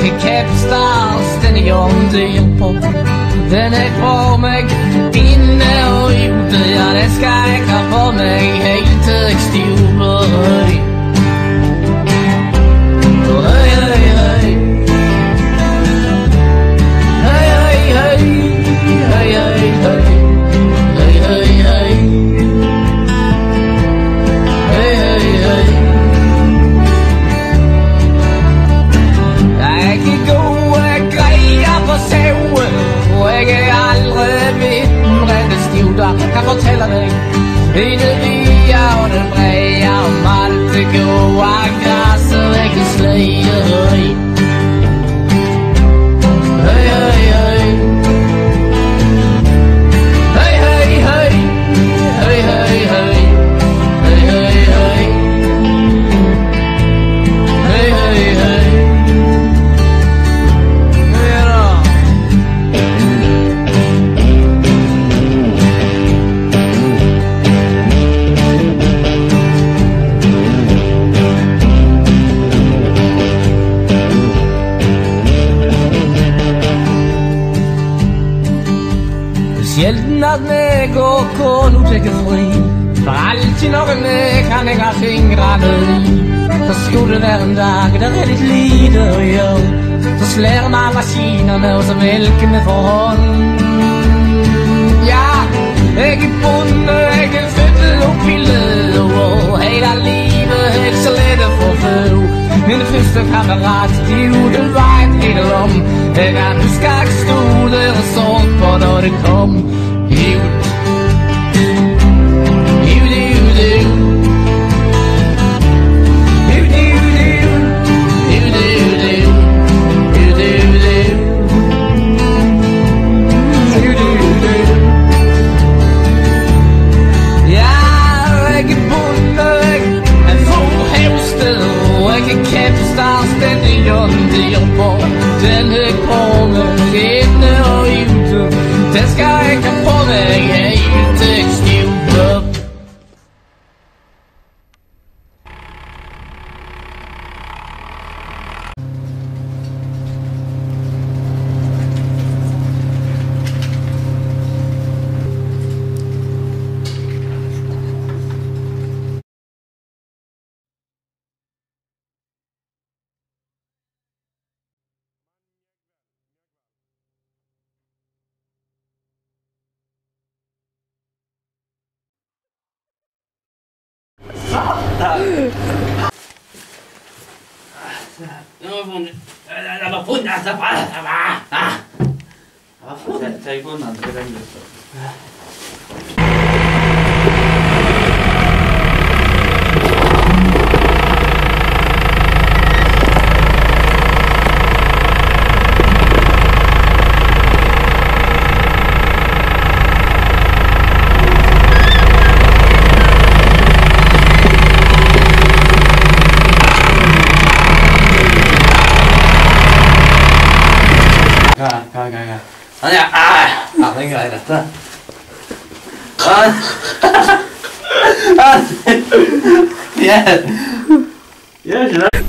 ikke capstar, stendig om dyr på. Den på meg, inne og ute, ja det skal jeg ha på meg helt til jeg stjorber. Hei, hei, hei. Hei, hei, hei. Hei, hei, hei. Hei, hei, hei. Hei, hei, hei. Jeg gode greier på sauen, og jeg aldri vitten redde stjorda. Kan fortelle deg i det via og det breia om alt det gode gresset jeg kan sleie. Hei, hei, hei. Hei, hei, hei. Hei, hei, hei. Hei, hei, hei. Hei, hei, hei. Sjelden at meg og kona tekker fri, for alltid noe meg kan jeg ha fingrene i. For skulle det være en dag der er litt lite å gjøre, så slår vi maskinene og så melker vi for hånd. Ja, jeg er bonde, jeg er født opp i løv, og hele livet jeg så leder for føv. Min første kamerat, jo du vet litt om, jeg kan huske jeg stod der og så på da det kom. Ut, ut, ut, ut. Ut, ut, ut. Ut, ut, ut. Ut, ut, ut. Ut, ut, ut. Ja, jeg er bonde, jeg er forhauster, og jeg er capstar, stendig om dyr på. Den er på meg inne og ute, den skal jeg ha på meg helt til jeg stjorber. Telefonen til den gutten. Hva? Ja, den greier dette. Gjør ikke det.